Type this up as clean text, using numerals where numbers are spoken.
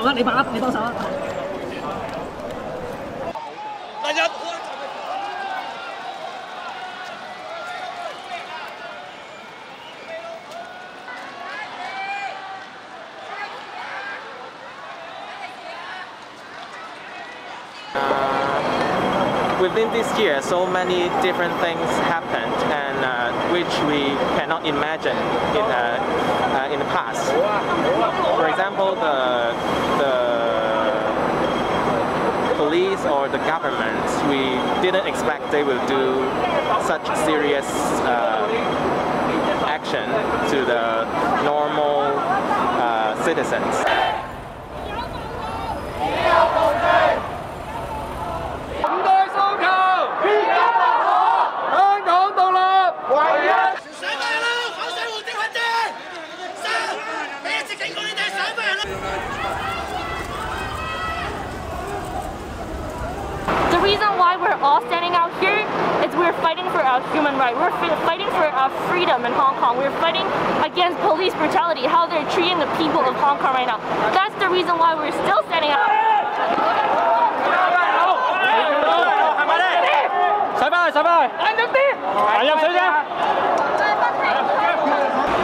啦，你把握，你幫手啊。大家。 Within this year, so many different things happened, and which we cannot imagine in the past. For example, the police or the government, we didn't expect they will do such serious action to the normal citizens. The reason why we're all standing out here is we're fighting for our human rights. We're fighting for our freedom in Hong Kong. We're fighting against police brutality, how they're treating the people of Hong Kong right now. That's the reason why we're still standing out. 使返去，使返去，行入啲，行入水啫。